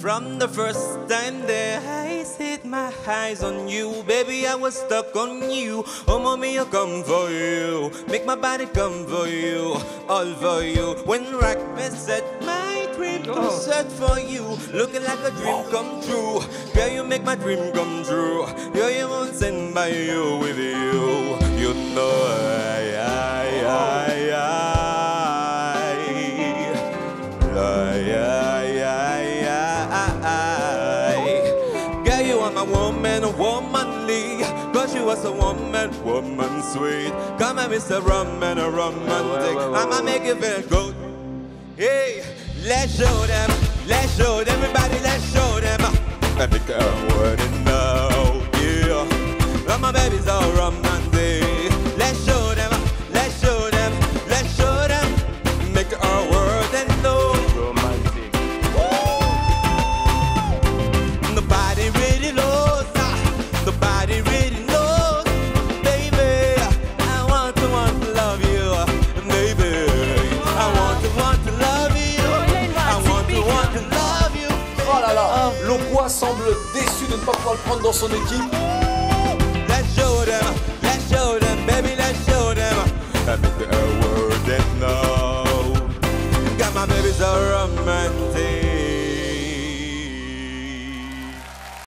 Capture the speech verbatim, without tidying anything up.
From the first time that I set my eyes on you, baby, I was stuck on you. Oh, mommy, I come for you. Make my body come for you, all for you. When rock me set my dream to set for you, looking like a dream come true. Girl, you make my dream come true. Girl, you won't send by you with you. You know I, I, I, I, I, I, I. Girl, you are my woman, womanly. Cause you was a woman, woman sweet. Come and Mister Roman, a romantic. I'ma make you feel good. Hey, let's show them, let's show them, everybody, let's show them. And the girl wouldn't know, yeah. Love my baby's all romantic. Let's show them, let's show them, let's show them. Make our world and know. Romantic. The body really knows, the body really knows. Baby, I want to want to love you. Baby, I want to want to love you. I want to want to love you. Oh là là, Lokwa semble déçu de ne pas pouvoir le prendre dans son équipe. Let's show them, let's show them, baby, let's show them. I make the world that know. Got my baby so romantic.